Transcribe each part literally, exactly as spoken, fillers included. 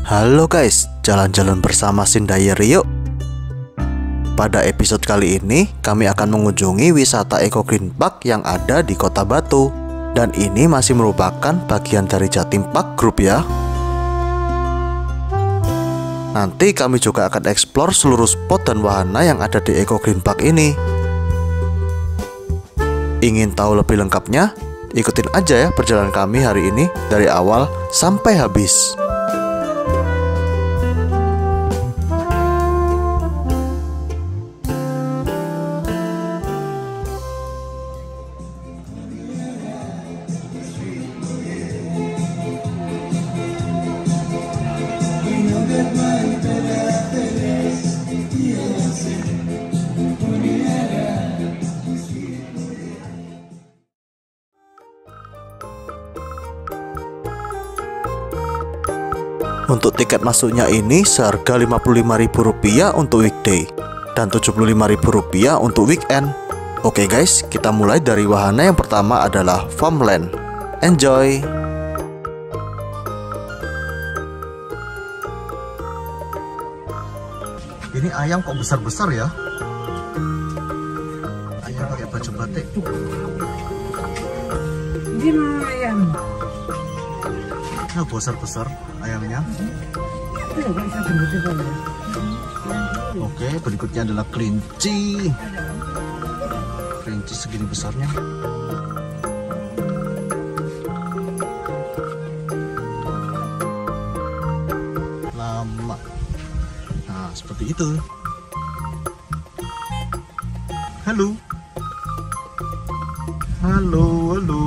Halo guys, jalan-jalan bersama Sindayeri yuk. Pada episode kali ini, kami akan mengunjungi wisata Eco Green Park yang ada di Kota Batu. Dan ini masih merupakan bagian dari Jatim Park Group ya. Nanti kami juga akan eksplor seluruh spot dan wahana yang ada di Eco Green Park ini. Ingin tahu lebih lengkapnya? Ikutin aja ya perjalanan kami hari ini dari awal sampai habis. Untuk tiket masuknya ini seharga lima puluh lima ribu rupiah untuk weekday dan tujuh puluh lima ribu rupiah untuk weekend. Oke guys, kita mulai dari wahana yang pertama adalah Farmland. Enjoy! Ini ayam kok besar-besar ya? Ayam pakai baju batik. Ini mah ayam. Nah, besar-besar ayamnya. Oke, berikutnya adalah kelinci. Kelinci segini besarnya. Lama. Nah, seperti itu. Halo. Halo, halo.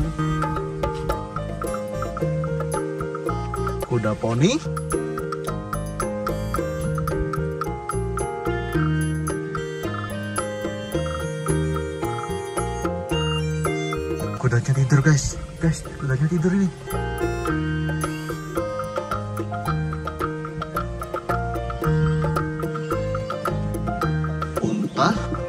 Kuda poni. Kudanya tidur guys. Guys, kudanya tidur ini. Unta.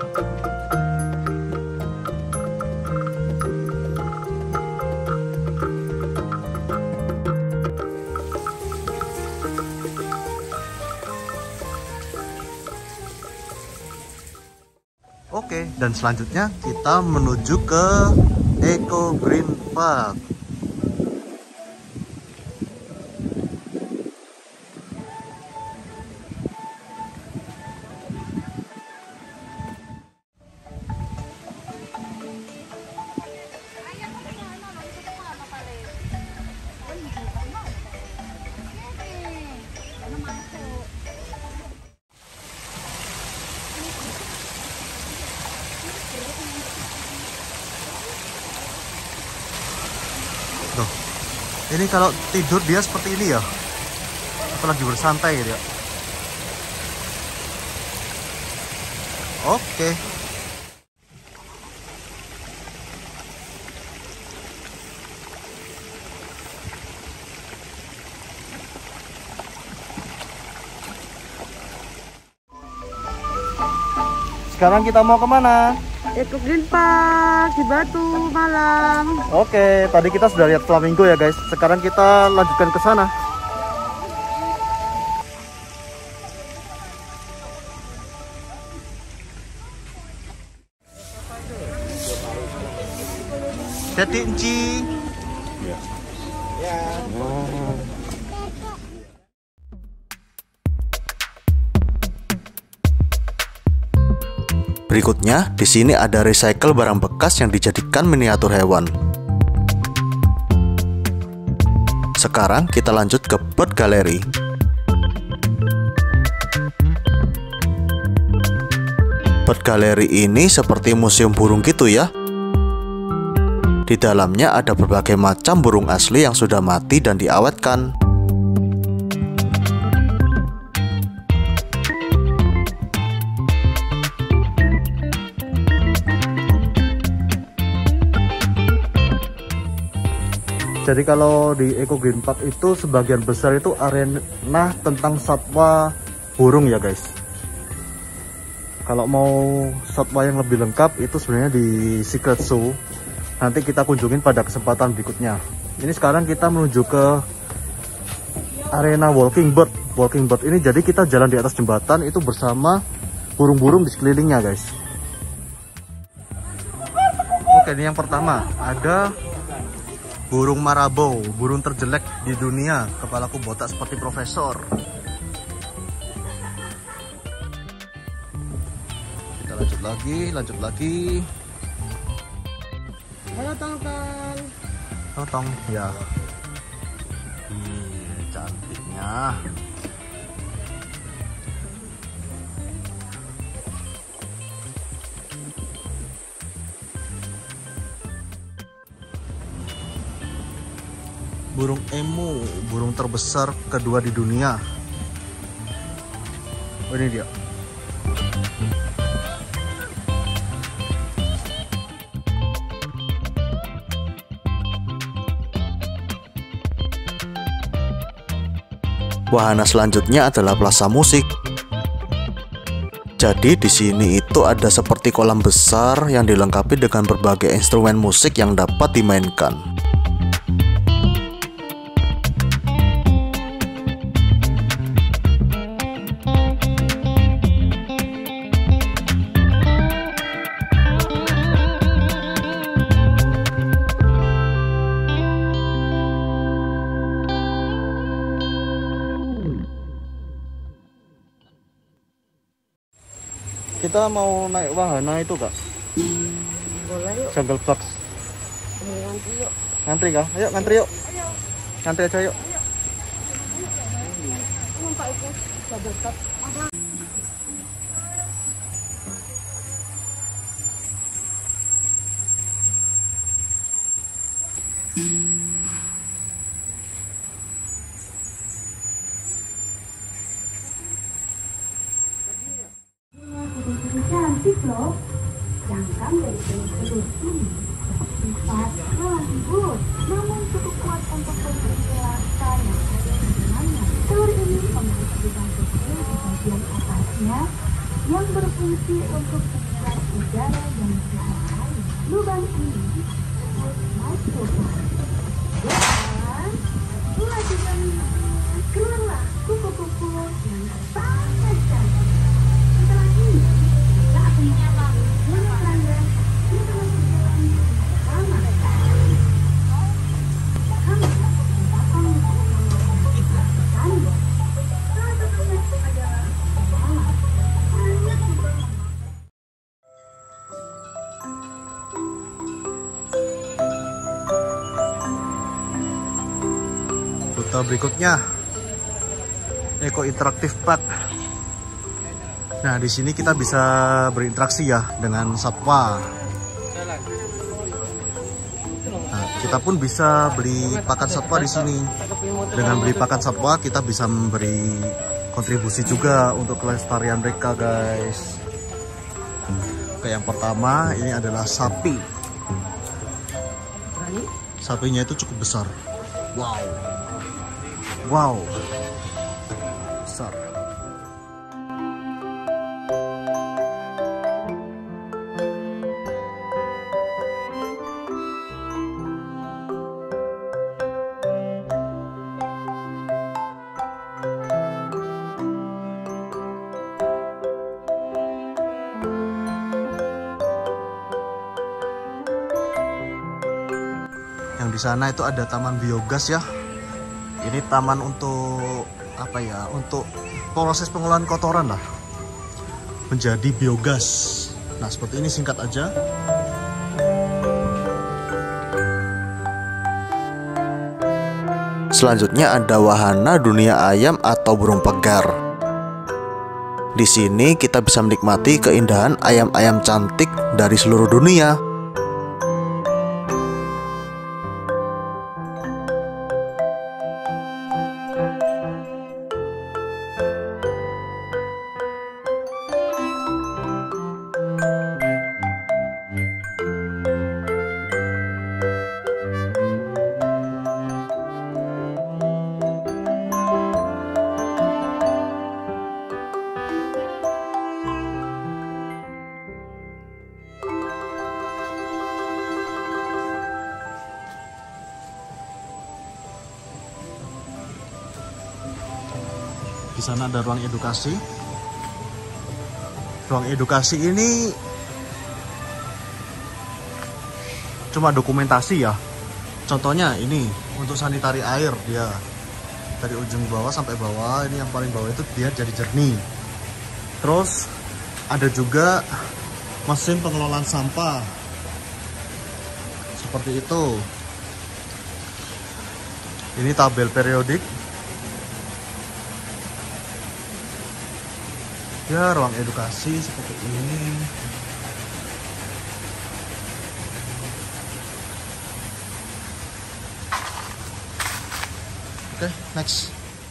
Oke, dan selanjutnya kita menuju ke Eco Green Park. Loh, ini kalau tidur dia seperti ini ya? Atau lagi bersantai gitu ya? Oke. Sekarang kita mau kemana? Eco Green Park di Batu, Malang. Oke, tadi kita sudah lihat flamingo ya guys. Sekarang kita lanjutkan ke sana. Jadi Enci. Ya. Ya. Oh. Berikutnya, di sini ada recycle barang bekas yang dijadikan miniatur hewan. Sekarang kita lanjut ke Bird Gallery. Bird Gallery ini seperti museum burung gitu ya. Di dalamnya ada berbagai macam burung asli yang sudah mati dan diawetkan. Jadi kalau di Eco Green Park itu sebagian besar itu arena tentang satwa burung ya guys. Kalau mau satwa yang lebih lengkap itu sebenarnya di Secret Zoo. Nanti kita kunjungin pada kesempatan berikutnya. Ini sekarang kita menuju ke arena walking bird. Walking bird ini jadi kita jalan di atas jembatan itu bersama burung-burung di sekelilingnya, guys. Oke, ini yang pertama ada burung marabou, burung terjelek di dunia, kepalaku botak seperti profesor. Kita lanjut lagi, lanjut lagi. Halo tong-tong. Tong-tong, ya. Ih, cantiknya. Burung emu, burung terbesar kedua di dunia. Oh, ini dia. Wahana selanjutnya adalah plaza musik. Jadi di sini itu ada seperti kolam besar yang dilengkapi dengan berbagai instrumen musik yang dapat dimainkan. Kita mau naik wahana itu, Kak. Boleh yuk. Jungle Box. Ngantri yuk. Ngantri kah? Ayo ngantri yuk. Ngantri aja yuk. Numpak itu sudah dekat. Cantik loh, jangkang dari telur ini bersifat lembut, namun cukup kuat untuk berkelasan yang ada di dalamnya. Telur ini memiliki lubang kecil di bagian atasnya yang berfungsi untuk menyerap udara dan suhu air. Lubang ini disebut mikrofon. Dan selanjutnya keluarlah kupu-kupu yang sangat cantik. Setelah ini kita akan mencoba menyerangkan di dalam perjalanan sama sekali. Kami akan mencoba salah satunya adalah malam. Hanya tiga Rute berikutnya Eko Interaktif Park. Nah, di sini kita bisa berinteraksi ya dengan satwa. Nah, kita pun bisa beli pakan satwa di sini. Dengan beli pakan satwa, kita bisa memberi kontribusi juga untuk kelestarian mereka, guys. Oke, yang pertama ini adalah sapi. Sapinya itu cukup besar. Wow. Wow. Besar. Yang di sana itu ada taman biogas ya. Ini taman untuk apa ya? Untuk proses pengolahan kotoran lah menjadi biogas. Nah, seperti ini singkat aja. Selanjutnya ada wahana dunia ayam atau burung pegar. Di sini kita bisa menikmati keindahan ayam-ayam cantik dari seluruh dunia. Di sana ada ruang edukasi. Ruang edukasi ini cuma dokumentasi ya. Contohnya ini untuk sanitari air, dia dari ujung bawah sampai bawah. Ini yang paling bawah itu dia jadi jernih. Terus ada juga mesin pengelolaan sampah seperti itu. Ini tabel periodik. Ya, ruang edukasi seperti ini. Oke, next.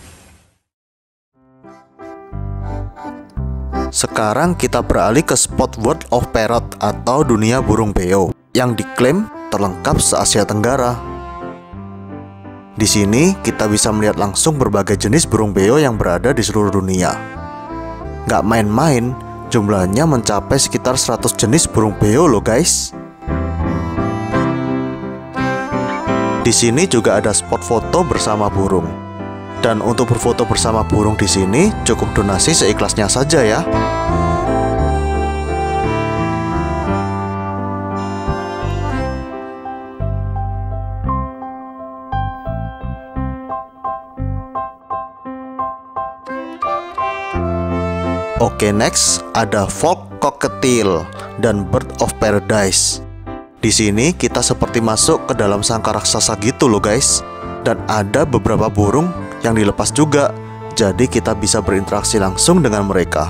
Sekarang kita beralih ke spot World of Parrot atau dunia burung beo yang diklaim terlengkap se-Asia Tenggara. Di sini kita bisa melihat langsung berbagai jenis burung beo yang berada di seluruh dunia. Gak main-main, jumlahnya mencapai sekitar seratus jenis burung beo loh guys. Di sini juga ada spot foto bersama burung. Dan untuk berfoto bersama burung di sini cukup donasi seikhlasnya saja ya. Oke, next ada Folk Cockatiel dan Bird of Paradise. Di sini kita seperti masuk ke dalam sangkar raksasa gitu loh guys. Dan ada beberapa burung yang dilepas juga. Jadi kita bisa berinteraksi langsung dengan mereka.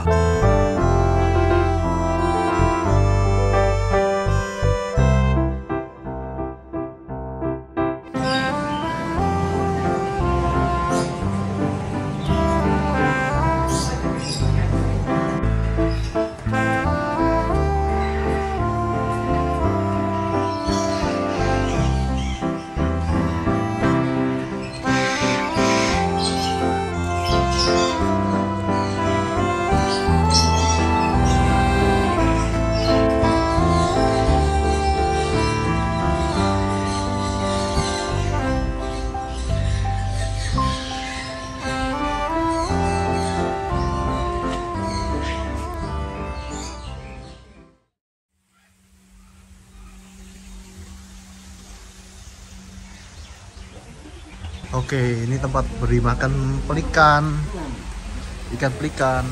Oke, ini tempat beri makan pelikan, ikan pelikan.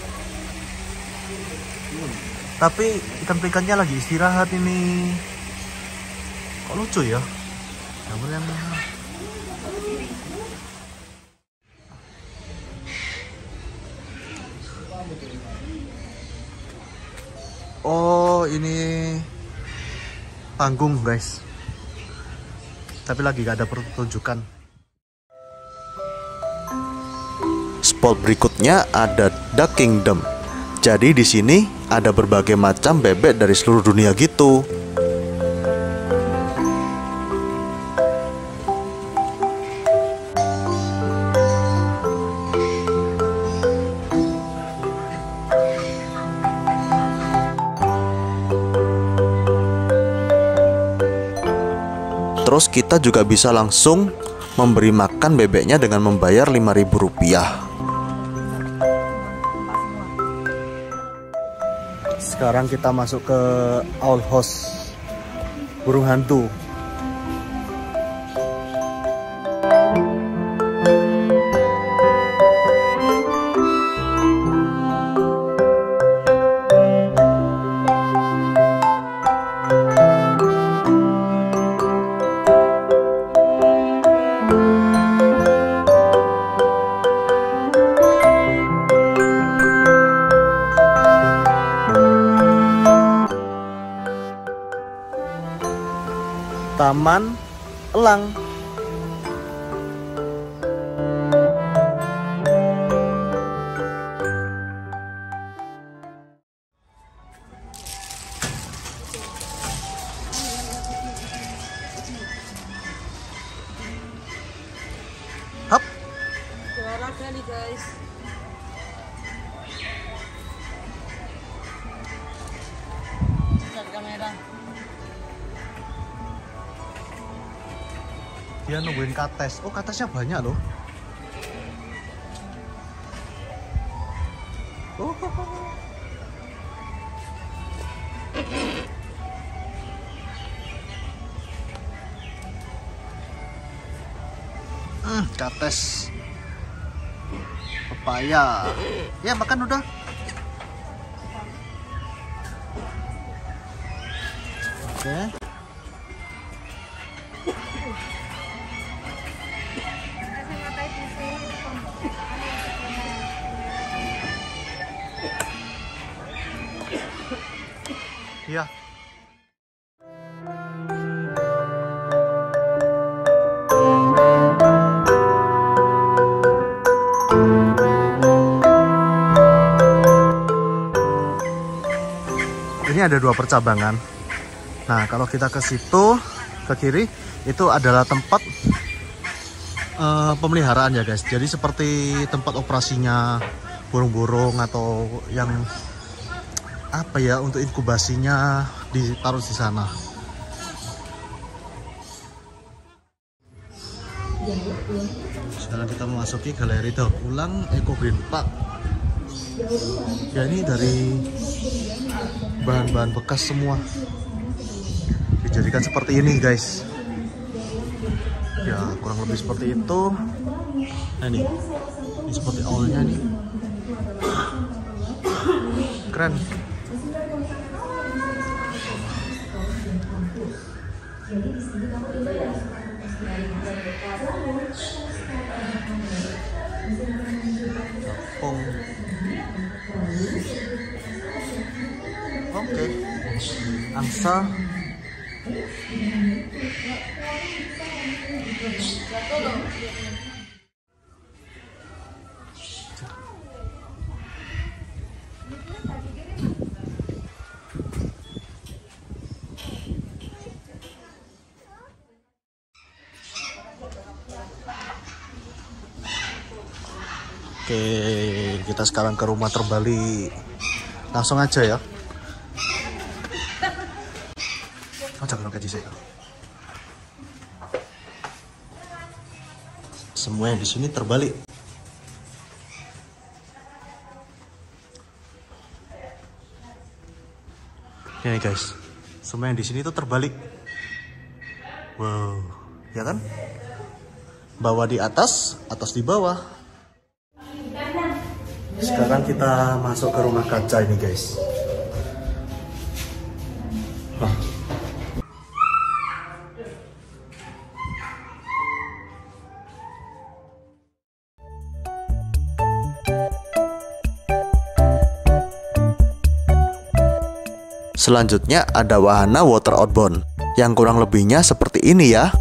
Tapi ikan pelikannya lagi istirahat ini. Kok lucu ya? Yang oh, ini panggung guys. Tapi lagi gak ada pertunjukan. Spot berikutnya ada Duck Kingdom. Jadi di sini ada berbagai macam bebek dari seluruh dunia gitu. Terus kita juga bisa langsung memberi makan bebeknya dengan membayar lima ribu rupiah. Sekarang kita masuk ke Owl House, burung hantu. Taman Elang. Hap. Olahraga nih guys. Lihat kamera. Dia nungguin kates. Oh, katesnya banyak loh. Oh. Hmm, kates pepaya. Ya, makan udah. Oke. Iya. Ini ada dua percabangan. Nah, kalau kita ke situ, ke kiri, itu adalah tempat uh, pemeliharaan ya guys. Jadi seperti tempat operasinya burung-burung atau yang apa ya, untuk inkubasinya ditaruh di sana. Sekarang kita memasuki galeri daur ulang Eco Green Park. Ya, ini dari bahan-bahan bekas semua dijadikan seperti ini guys. Ya, kurang lebih seperti itu. Nah, ini ini seperti awalnya nih, keren. Tepung. Oke, angsa. Oke, kita sekarang ke rumah terbalik. Langsung aja ya. Oh, jangan kaji saya. Semua yang di sini terbalik. Ini guys, semua yang di sini tuh terbalik. Wow, ya kan? Bawah di atas, atas di bawah. Sekarang kita masuk ke rumah kaca ini guys. Wah. Selanjutnya ada wahana water outbound yang kurang lebihnya seperti ini ya.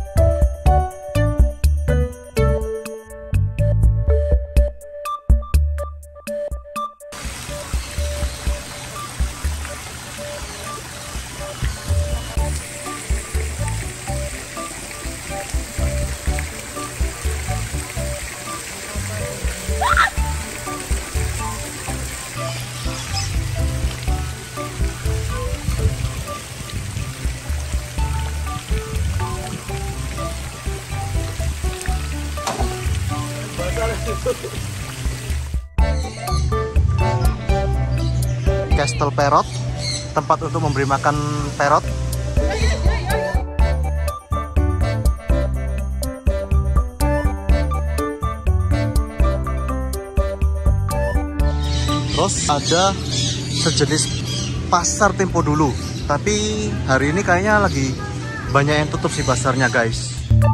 Castle Parrot, tempat untuk memberi makan parrot. Terus ada sejenis pasar tempo dulu, tapi hari ini kayaknya lagi banyak yang tutup sih pasarnya guys.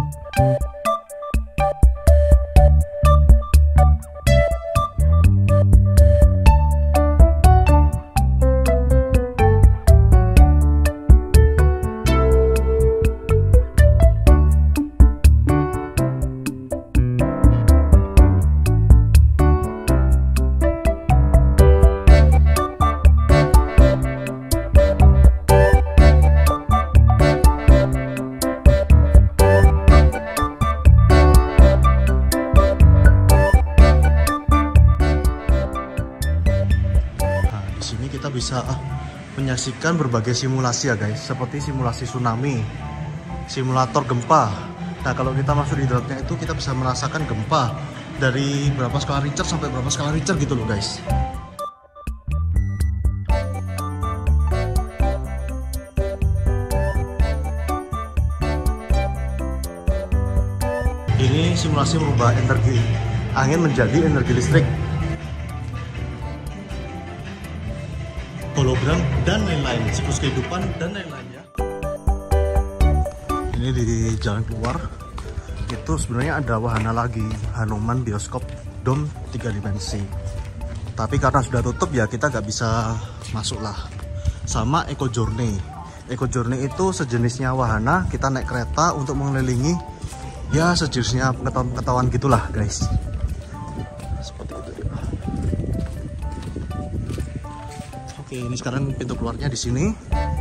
Bisa menyaksikan berbagai simulasi ya guys, seperti simulasi tsunami, simulator gempa. Nah, kalau kita masuk di dalamnya itu kita bisa merasakan gempa dari berapa skala Richter sampai berapa skala Richter gitu loh guys. simulasi merubah energi angin menjadi energi listrik, hologram dan lain-lain, siklus kehidupan dan lain-lainnya. Ini di jalan keluar itu sebenarnya ada wahana lagi, Hanuman Bioskop Dome tiga dimensi. Tapi karena sudah tutup ya kita nggak bisa masuk lah. Sama Eco Journey. Eco Journey itu sejenisnya wahana, kita naik kereta untuk mengelilingi, ya sejenisnya pengetahuan-pengetahuan gitulah guys. Seperti itu. Oke, ini sekarang pintu keluarnya di sini.